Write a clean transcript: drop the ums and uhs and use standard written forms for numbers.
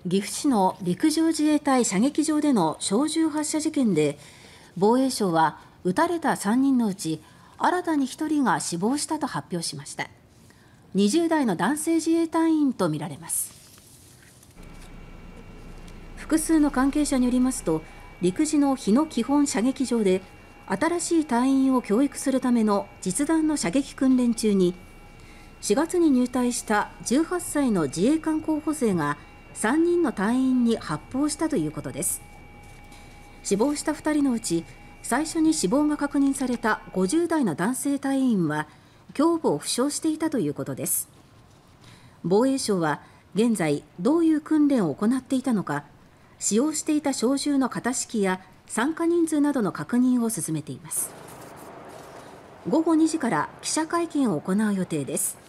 岐阜市の陸上自衛隊射撃場での小銃発射事件で防衛省は撃たれた3人のうち新たに1人が死亡したと発表しました。20代の男性自衛隊員とみられます。複数の関係者によりますと陸自の日野基本射撃場で新しい隊員を教育するための実弾の射撃訓練中に4月に入隊した18歳の自衛官候補生が3人の隊員に発砲したということです。死亡した2人のうち最初に死亡が確認された50代の男性隊員は胸部を負傷していたということです。防衛省は現在どういう訓練を行っていたのか使用していた小銃の型式や参加人数などの確認を進めています。午後2時から記者会見を行う予定です。